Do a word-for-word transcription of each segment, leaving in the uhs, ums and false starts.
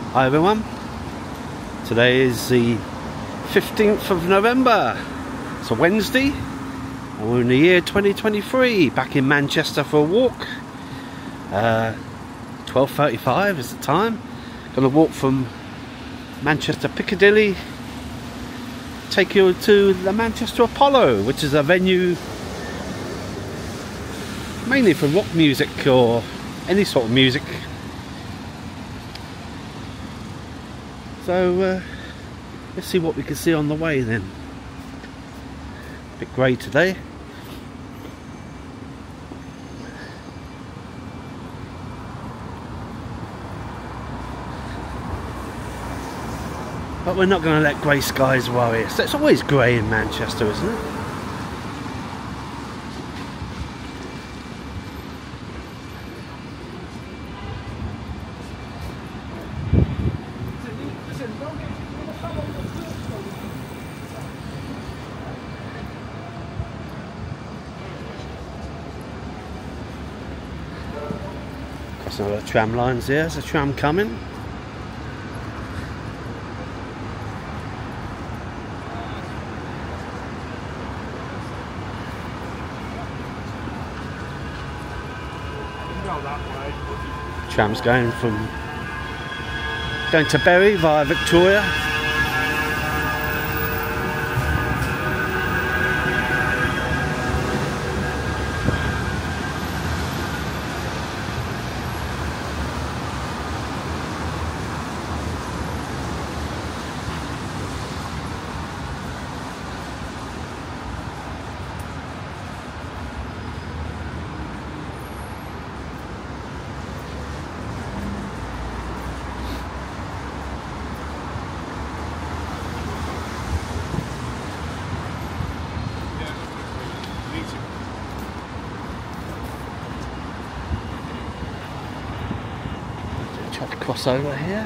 Hi everyone, today is the fifteenth of November, it's a Wednesday and we're in the year twenty twenty-three, back in Manchester for a walk. uh, twelve thirty-five is the time. Going to walk from Manchester Piccadilly, take you to the Manchester Apollo, which is a venue mainly for rock music or any sort of music. So uh, let's see what we can see on the way then. A bit grey today. But we're not going to let grey skies worry us. It's always grey in Manchester, isn't it? Some of the tram lines here. There's a tram coming. Tram's going from going to Bury via Victoria. Try to cross over here.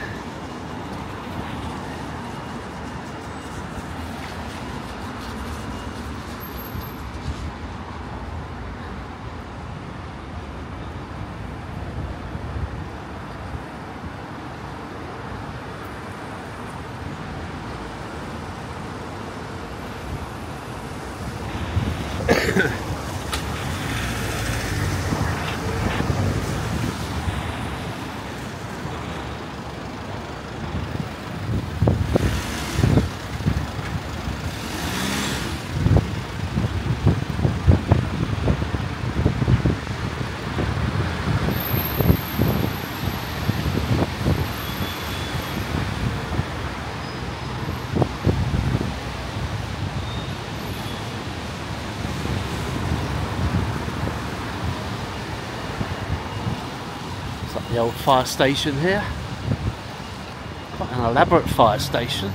The old fire station here, quite an elaborate fire station.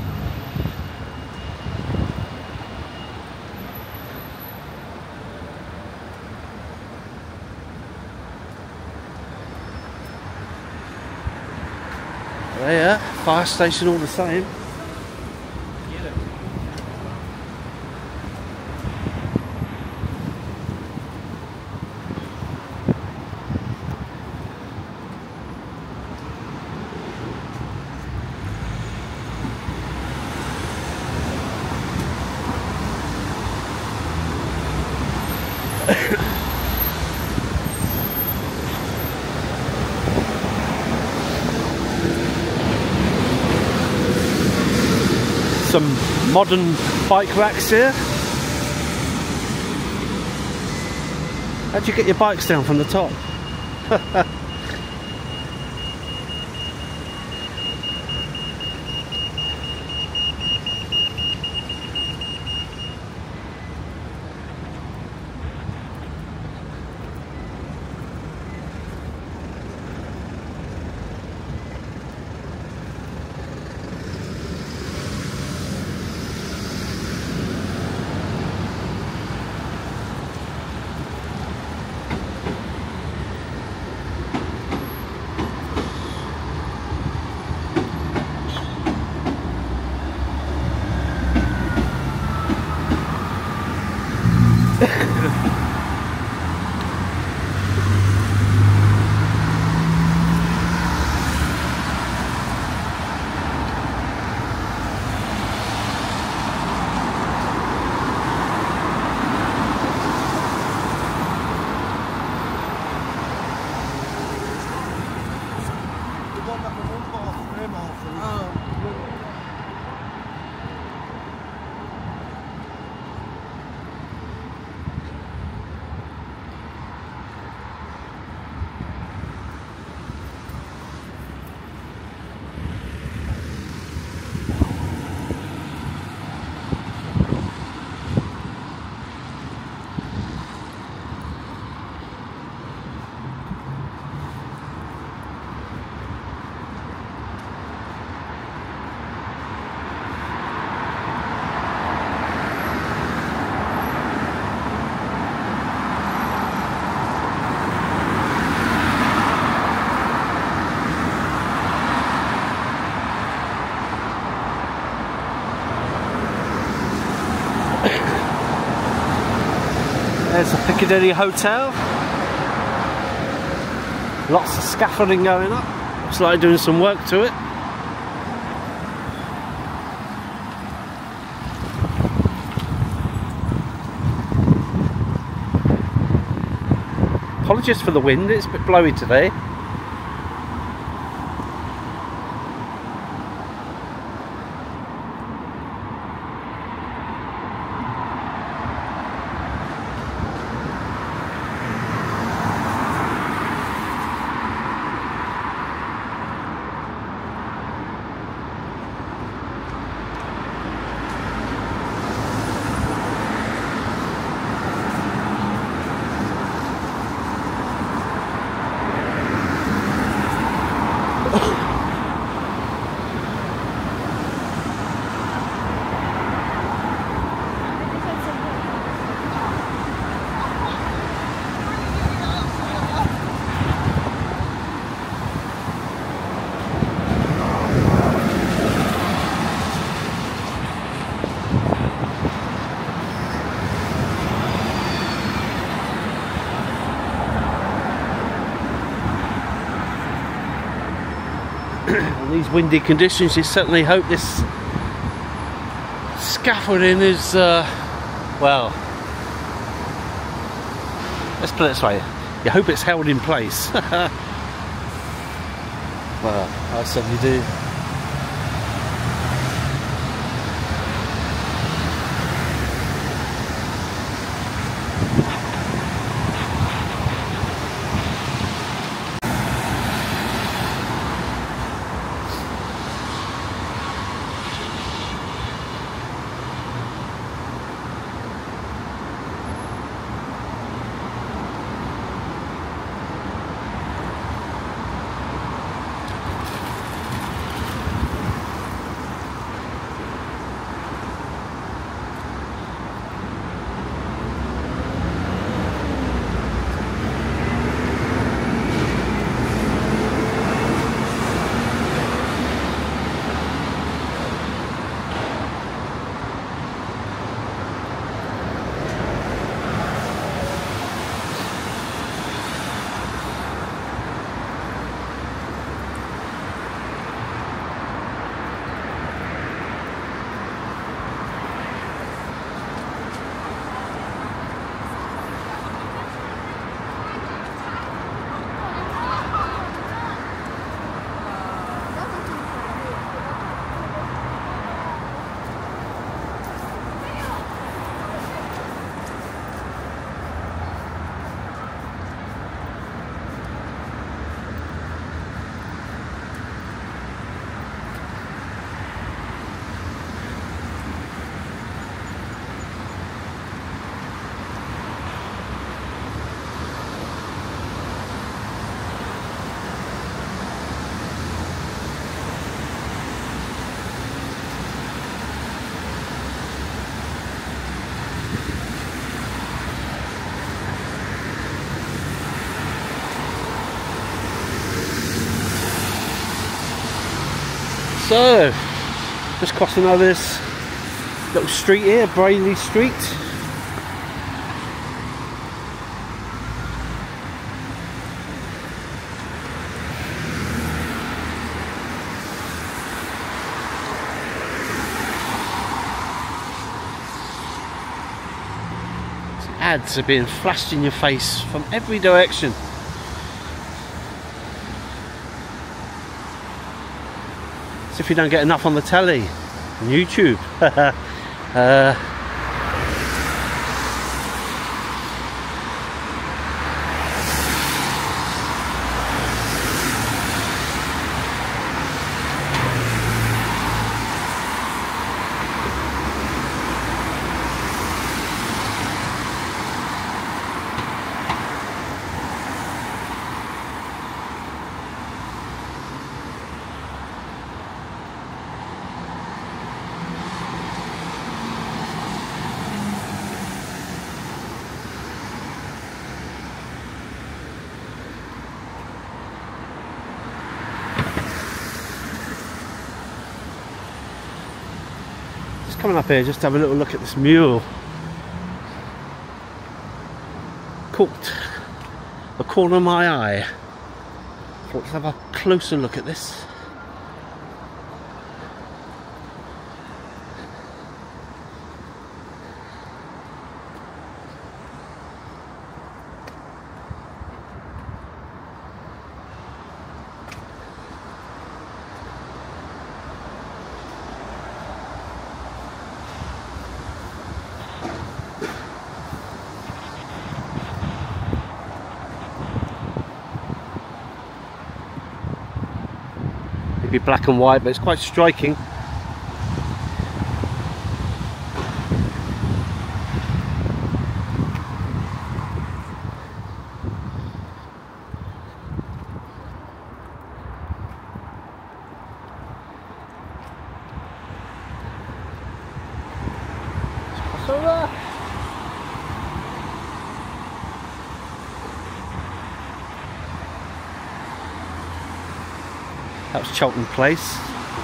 There, fire station all the same. Some modern bike racks here. How'd you get your bikes down from the top? There's the Piccadilly Hotel. Lots of scaffolding going up. Looks like doing some work to it. Apologies for the wind, it's a bit blowy today. In these windy conditions, you certainly hope this scaffolding is, uh, well, let's put it this way, you hope it's held in place. Well, I certainly do. So, just crossing over this little street here, Brayley Street. Ads are being flashed in your face from every direction. As if you don't get enough on the telly and YouTube. uh, Coming up here just to have a little look at this mural. caught the corner of my eye. So let's have a closer look at this. Be black and white, but it's quite striking. Let's cross over. That was Cheltenham Place.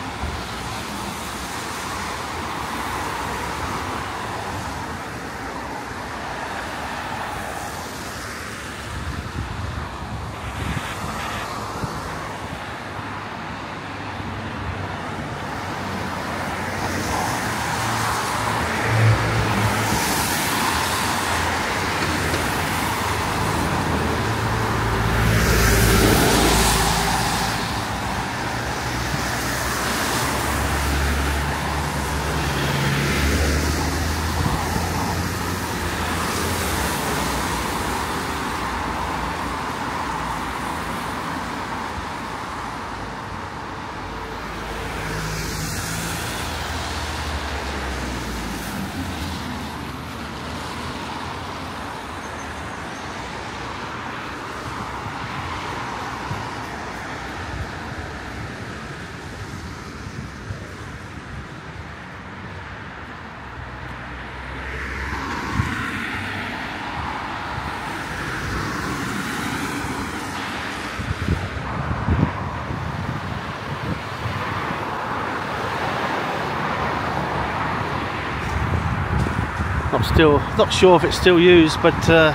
Not still, not sure if it's still used, but uh,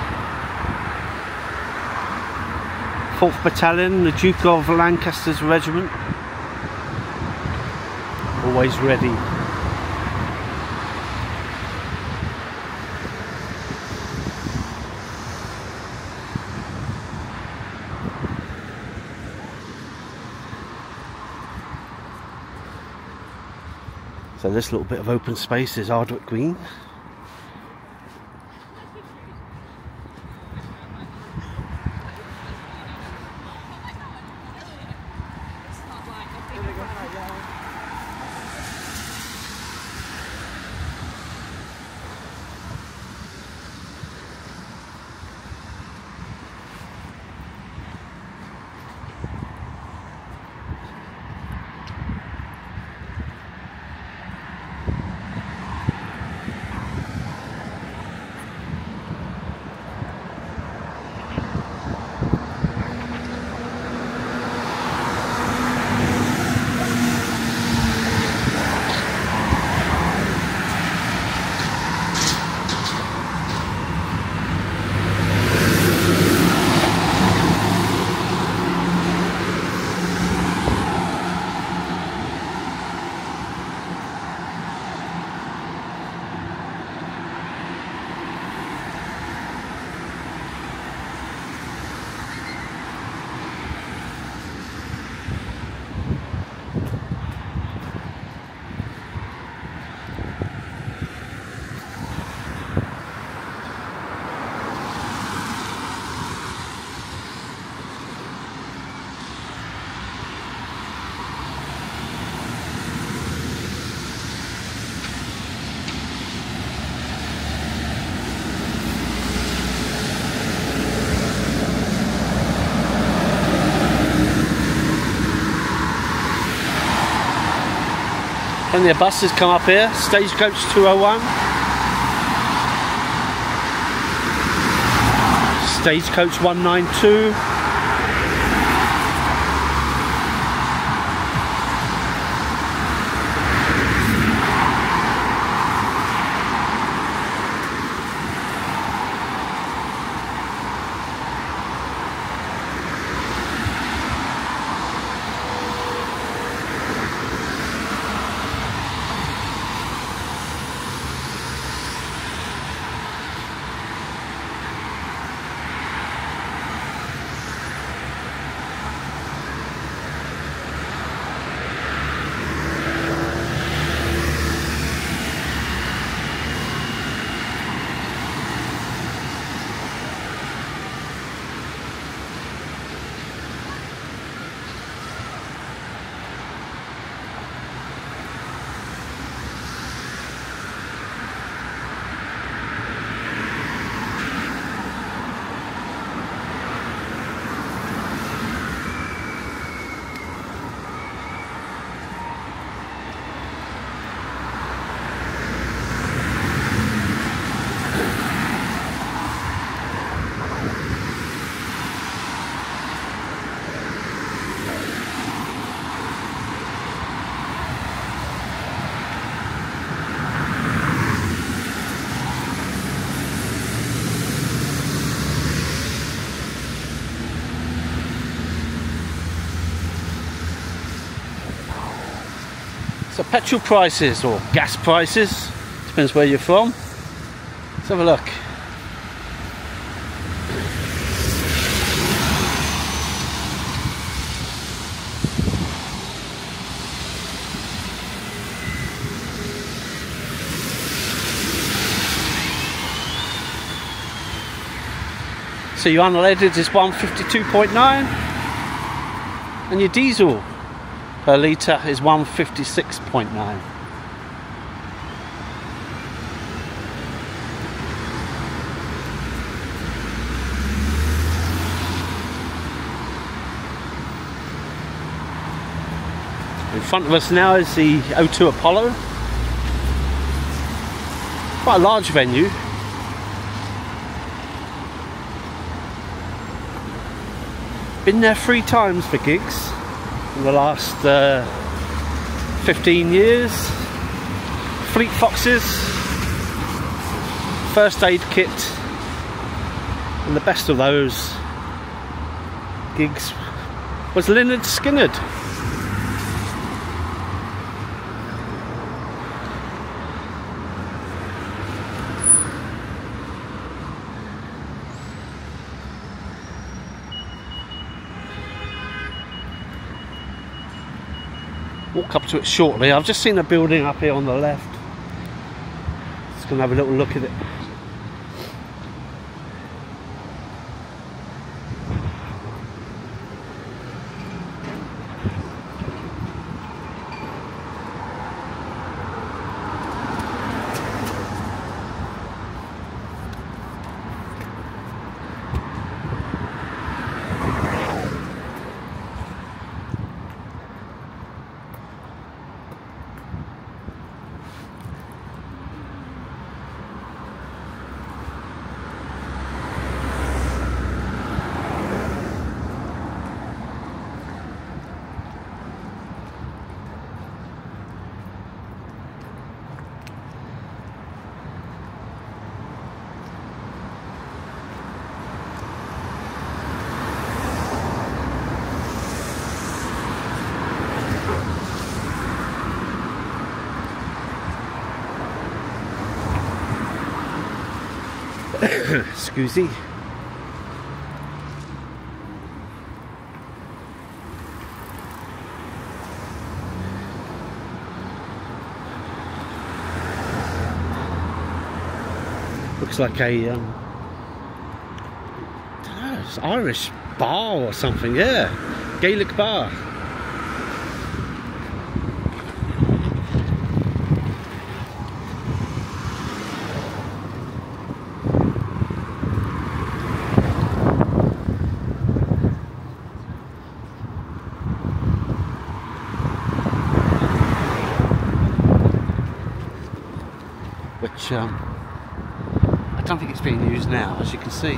fourth Battalion, the Duke of Lancaster's Regiment, always ready. So this little bit of open space is Ardwick Green. Plenty of buses come up here. Stagecoach two oh one. Stagecoach one ninety-two. So petrol prices or gas prices, depends where you're from. Let's have a look. So your unleaded is one fifty-two point nine and your diesel per litre is one fifty-six point nine. In front of us now is the O two Apollo. Quite a large venue. Been there three times for gigs in the last uh, fifteen years. Fleet Foxes, first aid kit, and the best of those gigs was Lynyrd Skynyrd. Walk up to it shortly. I've just seen a building up here on the left. Just going to have a little look at it. Excusey. Looks like a um, I don't know, it's Irish bar or something. Yeah, Gaelic bar. Which um, I don't think it's being used now, as you can see.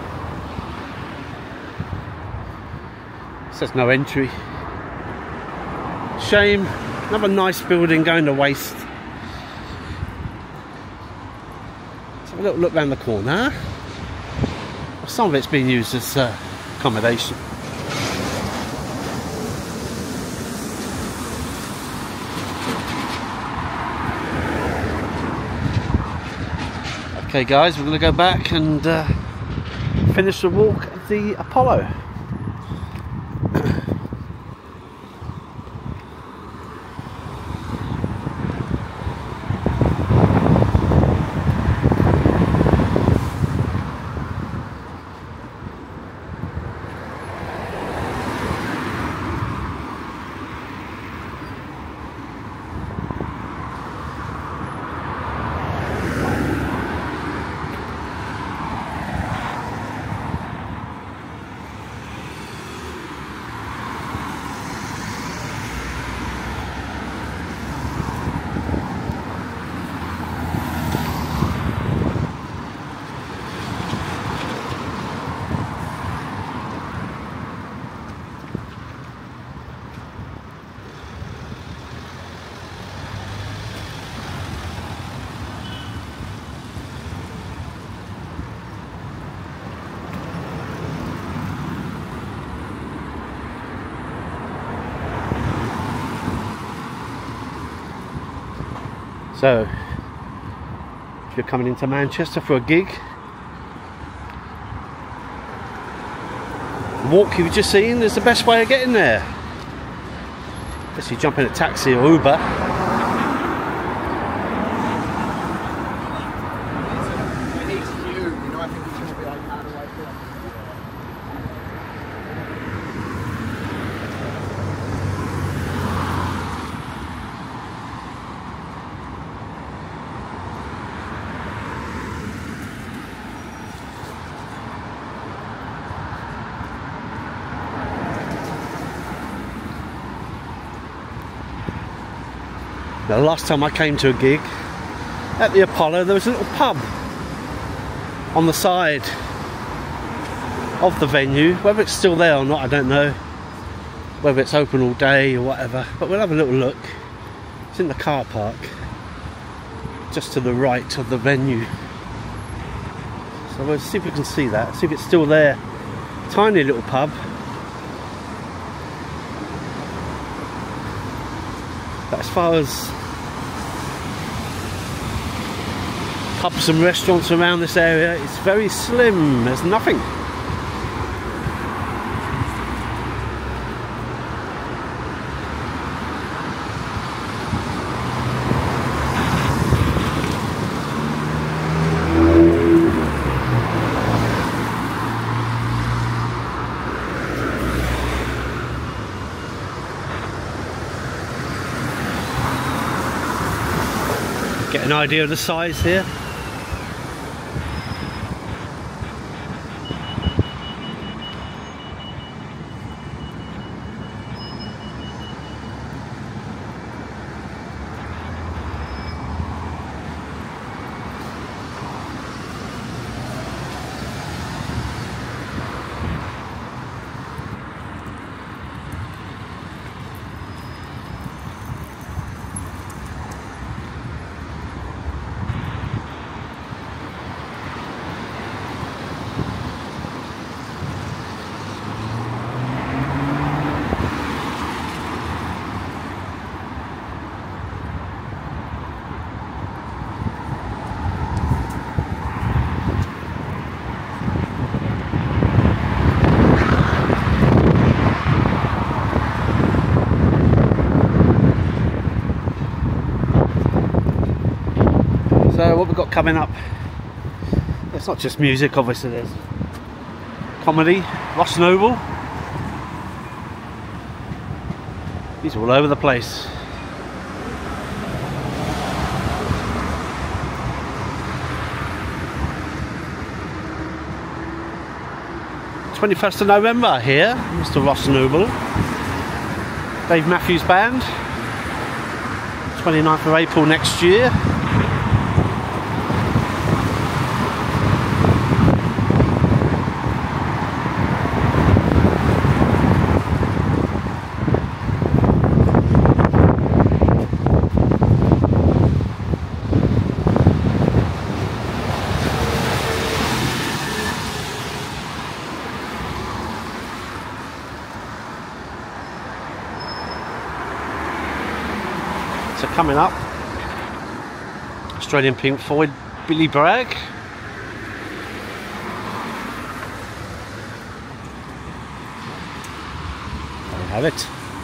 It says no entry. Shame. Another nice building going to waste. Let's have a little look round the corner. Some of it's being used as uh, accommodation. Okay guys, we're going to go back and uh, finish the walk at the Apollo. So if you're coming into Manchester for a gig, the walk you've just seen is the best way of getting there. Unless you jump in a taxi or Uber. The last time I came to a gig at the Apollo, there was a little pub on the side of the venue. Whether it's still there or not, I don't know. Whether it's open all day or whatever, but we'll have a little look. It's in the car park, just to the right of the venue. So we'll see if we can see that, see if it's still there. Tiny little pub. But as far as pubs and restaurants around this area, it's very slim. There's nothing. Get an idea of the size here. So what we've got coming up, it's not just music, obviously there's comedy. Ross Noble, he's all over the place. twenty-first of November here, Mister Ross Noble. Dave Matthews Band, twenty-ninth of April next year. So coming up, Australian Pink Floyd, Billy Bragg. There we have it.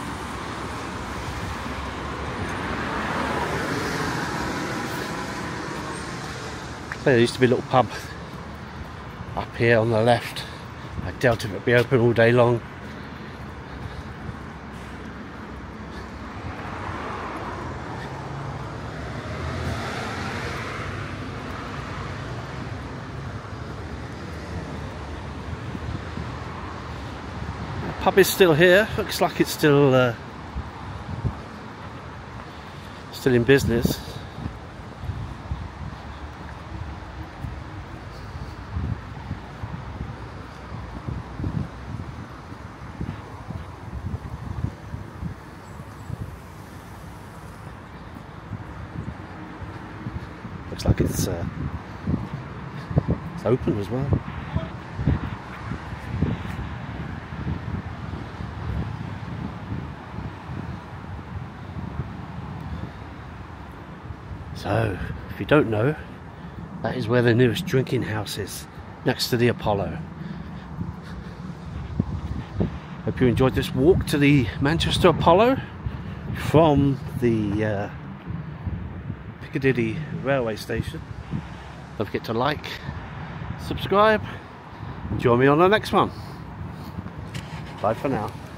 So there used to be a little pub up here on the left. I doubt if it'd be open all day long. Pub is still here. Looks like it's still uh, still in business. Looks like it's uh, it's open as well. So, if you don't know, that is where the nearest drinking house is, next to the Apollo. Hope you enjoyed this walk to the Manchester Apollo from the uh, Piccadilly railway station. Don't forget to like, subscribe, join me on the next one. Bye for now.